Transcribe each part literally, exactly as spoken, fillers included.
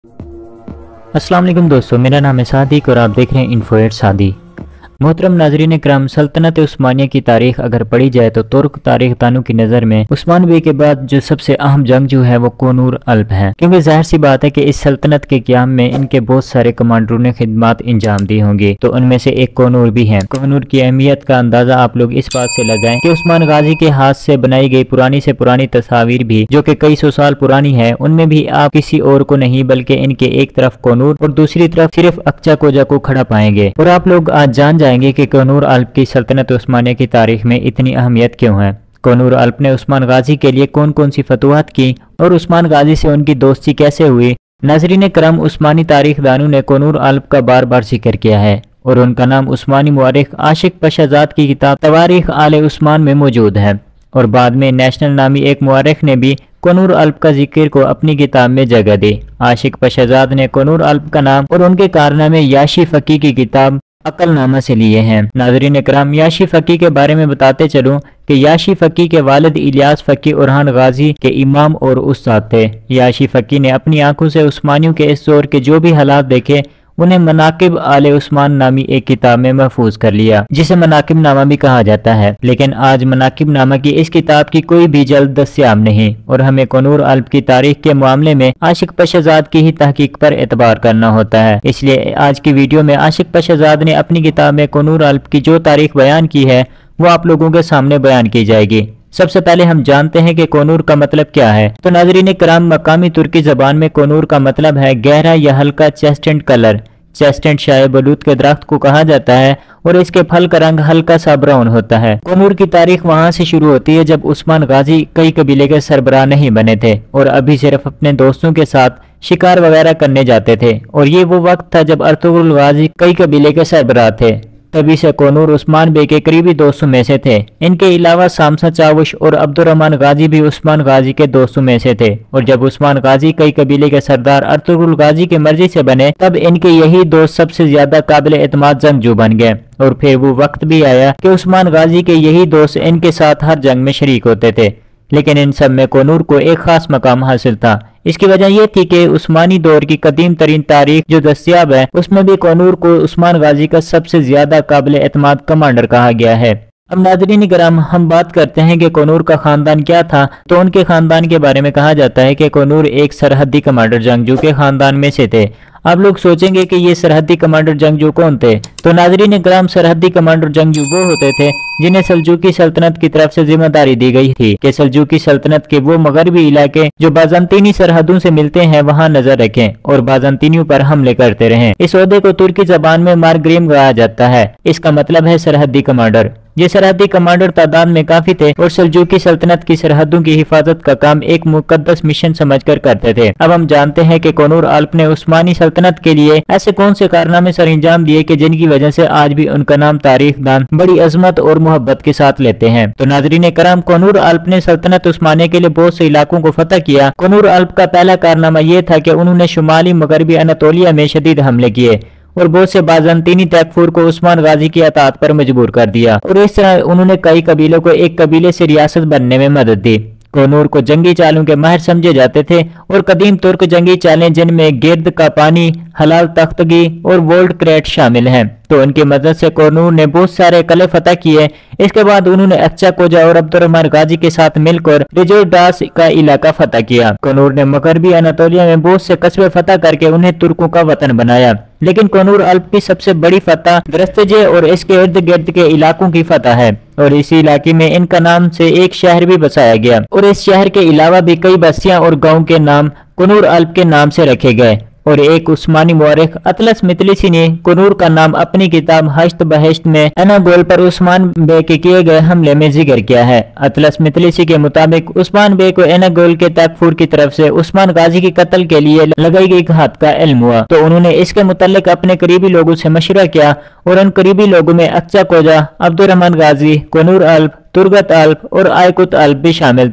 अस्सलाम वालेकुम दोस्तों, मेरा नाम है सादिक और आप देख रहे हैं इन्फो एट सादी। मोहतरम नाजरीन करम, सल्तनत उस्मानिया की तारीख अगर पढ़ी जाए तो तुर्क तारीख दानों की नज़र में उस्मान बे के बाद जो सबसे अहम जंगजू है वो कोनूर अल्प है, क्योंकि जाहिर सी बात है कि इस सल्तनत के क़याम में इनके बहुत सारे कमांडरों ने खिदमत इंजाम दी होंगी, तो उनमें से एक कोनूर भी है। कोनूर की अहमियत का अंदाजा आप लोग इस बात से लगाएं कि उस्मान गाजी के हाथ से बनाई गई पुरानी से पुरानी तस्वीर भी जो कि कई सौ साल पुरानी है, उनमें भी आप किसी और को नहीं बल्कि इनके एक तरफ कोनूर और दूसरी तरफ सिर्फ अक्चा कोजा को खड़ा पाएंगे। और आप लोग आज जान जाएंगे कि कोनूर अल्प की सल्तनत उस्मानिया की तारीख में इतनी अहमियत क्यों है। कोनूर अल्प ने उस्मान गाजी के लिए कौन कौन सी फतवाहत की और उस्मान गाजी से उनकी दोस्ती कैसे हुई। नाजरीन करम, उस्मानी तारीख दानों ने कोनूर अल्प का बार बार जिक्र किया है और उनका नाम उस्मानी मुअर्रिख आशिक पशाजाद की किताब तवारीख आले उस्मान में मौजूद है। और बाद में नेशनल नामी एक मुअर्रिख ने भी कोनूर अल्प का जिक्र को अपनी किताब में जगह दी। आशिक पशाजाद ने कोनूर अल्प का नाम और उनके कारनामे याशी फकी की किताब अकलनामा से लिए हैं। नाजरीन कराम, याशी फकी के बारे में बताते चलूं कि याशी फकी के वालिद इलियास फकी उरहान गाजी के इमाम और उस्ताद थे। याशी फकी ने अपनी आंखों से उस्मानियों के इस दौर के जो भी हालात देखे उन्हें मनाकिब आले उस्मान नामी एक किताब में महफूज कर लिया, जिसे मनाकिब नामा भी कहा जाता है। लेकिन आज मनाकिब नामा की इस किताब की कोई भी जल्द दस्याब नहीं और हमें कोनूर अल्प की तारीख के मामले में आशिक पशाजाद की ही तहकीक पर एतबार करना होता है। इसलिए आज की वीडियो में आशिक पशाजाद ने अपनी किताब में कोनूर अल्प की जो तारीख बयान की है वो आप लोगों के सामने बयान की जाएगी। सबसे पहले हम जानते हैं कि कोनूर का मतलब क्या है। तो नाजरीन कराम, मकामी तुर्की जबान में कोनूर का मतलब है गहरा या हल्का चेस्टेंट कलर। चेस्टेंट शाय बलूत के दरख्त को कहा जाता है और इसके फल का रंग हल्का सा ब्राउन होता है। कोनूर की तारीख वहां से शुरू होती है जब उस्मान गाजी कई कबीले के सरबराह नहीं बने थे और अभी सिर्फ अपने दोस्तों के साथ शिकार वगैरह करने जाते थे, और ये वो वक्त था जब अर्तुगरुल गाजी कई कबीले के सरबराह थे। तभी से कोनूर उस्मान बे के करीबी दोस्तों में से थे। इनके अलावा सामसा चावुश और अब्दुर्रहमान गाजी भी उस्मान गाजी के दोस्तों में से थे, और जब उस्मान गाजी कई कबीले के सरदार अर्तुगरुल गाजी के मर्जी से बने तब इनके यही दोस्त सबसे ज्यादा काबिल एतमाद जंगजू बन गए। और फिर वो वक्त भी आया कि उस्मान गाजी के यही दोस्त इनके साथ हर जंग में शरीक होते थे, लेकिन इन सब में कोनूर को एक खास मकाम हासिल था। इसकी वजह यह थी कि उस्मानी दौर की कदीम तरीन तारीख जो दस्तियाब है उसमें भी कोनूर को उस्मान गाजी का सबसे ज्यादा काबिल एतमाद कमांडर कहा गया है। अब नाज़रीन किराम, हम बात करते हैं कि कोनूर का खानदान क्या था। तो उनके खानदान के बारे में कहा जाता है कि कोनूर एक सरहदी कमांडर जंगजू के खानदान में से थे। आप लोग सोचेंगे कि ये सरहदी कमांडर जंगजू कौन थे। तो नाज़रीन किराम, सरहदी कमांडर जंगजू वो होते थे जिन्हें सल्जूकी सल्तनत की तरफ से जिम्मेदारी दी गई थी कि सल्जूकी सल्तनत के वो मगरबी इलाके जो बाज़ंतीनी सरहदों से मिलते हैं वहां नजर रखें और बाज़ंतीनियों पर हमले करते रहें। इस ओहदे को तुर्की जबान में मारग्रीम कहा जाता है। इसका मतलब है सरहदी कमांडर। ये सरहदी कमांडर तादाद में काफी थे और सल्जूकी सल्तनत की सरहदों की हिफाजत का काम एक मुकद्दस मिशन समझकर करते थे। अब हम जानते हैं कि कोनूर अल्प ने उस्मानी सल्तनत के लिए ऐसे कौन से कारनामे सर अंजाम दिए कि जिनकी वजह से आज भी उनका नाम तारीख दान बड़ी अजमत और मोहब्बत के साथ लेते हैं। तो नाजरीन कराम, कोनूर अल्प ने सल्तनत उस्मानिया के लिए बहुत से इलाकों को फतह किया। कोनूर अल्प का पहला कारनामा यह था कि उन्होंने शुमाली मगरबी अनातोलिया में शदीद हमले किए और बहुत से बाज़ंतीनी तैकफूर को उस्मान गाजी की अतात पर मजबूर कर दिया, और इस तरह उन्होंने कई कबीलों को एक कबीले से रियासत बनने में मदद दी। कोनूर को जंगी चालों के माहिर समझे जाते थे और कदीम तुर्क जंगी चालें जिनमें गिर्द का पानी, हलाल तख्तगी और वोल्ड क्रेट शामिल हैं, तो उनकी मदद से कोनूर ने बहुत सारे कले फतह किए। इसके बाद उन्होंने अक्चा कोजा और अब्दुर्रहमान गाजी के साथ मिलकर रिजोडास का इलाका फतह किया। कोनूर ने मगरबी अनातोलिया में बहुत से कस्बे फतह करके उन्हें तुर्कों का वतन बनाया। लेकिन कोनूर अल्प की सबसे बड़ी फतह दरस्तजे और इसके इर्द गिर्द के इलाकों की फतह है, और इसी इलाके में इनका नाम से एक शहर भी बसाया गया, और इस शहर के अलावा भी कई बस्तियां और गांव के नाम कोनूर अल्प के नाम से रखे गए। और एक उस्मानी मुअर्रिख अतलस मितलिसी ने कोनूर का नाम अपनी किताब हश्त बहश्त में एनागोल पर उस्मान बे के किए गए हमले में जिक्र किया है। अतलस मितलिसी के मुताबिक उस्मान बे को एनागोल के तैकफूर की तरफ से उस्मान गाजी के कत्ल के लिए लगाई गई घात का इल्म हुआ, तो उन्होंने इसके मुतालिक अपने करीबी लोगों से मशवरा किया और उन करीबी लोगों में अक्चा कोजा, अब्दुर्रहमान गाजी, कोनूर अल्प, तुर्गत अल्प और आयकुत अल्प भी शामिल थे।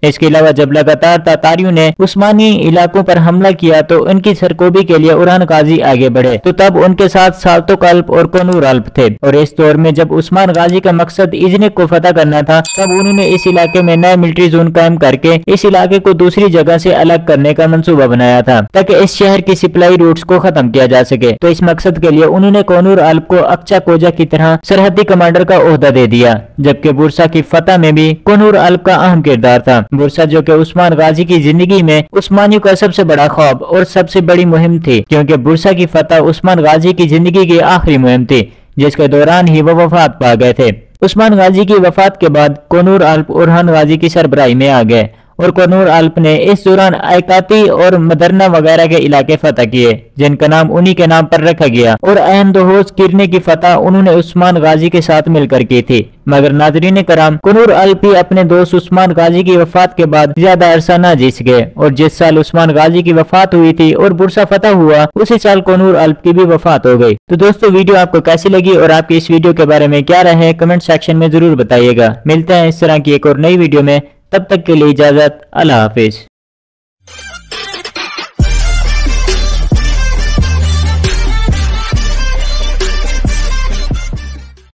इसके अलावा जब लगातार तातारियों ने उस्मानी इलाकों पर हमला किया तो उनकी सरकोबी के लिए उरहान गाजी आगे बढ़े, तो तब उनके साथ साल्तोक अल्प और कोनूर अल्प थे। और इस दौर में जब उस्मान गाजी का मकसद इजनिक को फतह करना था, तब उन्होंने इस इलाके में नए मिलिट्री जोन कायम करके इस इलाके को दूसरी जगह से अलग करने का मंसूबा बनाया था, ताकि इस शहर की सप्लाई रूट्स को खत्म किया जा सके। तो इस मकसद के लिए उन्होंने कोनूर अल्प को अक्चा कोजा की तरह सरहदी कमांडर का ओहदा दे दिया, जबकि बुरसा की फतह में भी कोनूर अल्प का अहम किरदार था। बुरसा जो कि उस्मान गाजी की जिंदगी में उस्मानियों का सबसे बड़ा ख्वाब और सबसे बड़ी मुहिम थी, क्योंकि बुरसा की फतह उस्मान गाजी की जिंदगी की आखिरी मुहिम थी, जिसके दौरान ही वो वफात पा गए थे। उस्मान गाजी की वफात के बाद कोनूर अल्प उरहान गाजी की सरबराही में आ गए और कोनूर अल्प ने इस दौरान आयकाती और मदरना वगैरह के इलाके फतह किए, जिनका नाम उन्हीं के नाम पर रखा गया। और अहम दोहोज किरने की फतह उन्होंने उस्मान गाजी के साथ मिलकर की थी। मगर नाजरीन कराम, कोनूर अल्प ही अपने दोस्त उस्मान गाजी की वफात के बाद ज्यादा अरसा न जी सके, और जिस साल उस्मान गाजी की वफात हुई थी और बुरसा फतह हुआ, उसी साल कोनूर अल्प की भी वफात हो गई। तो दोस्तों, वीडियो आपको कैसी लगी और आपकी इस वीडियो के बारे में क्या राय है, कमेंट सेक्शन में जरूर बताइएगा। मिलते हैं इस तरह की एक और नई वीडियो में, तब तक के लिए इजाजत, अल्लाह हाफिज।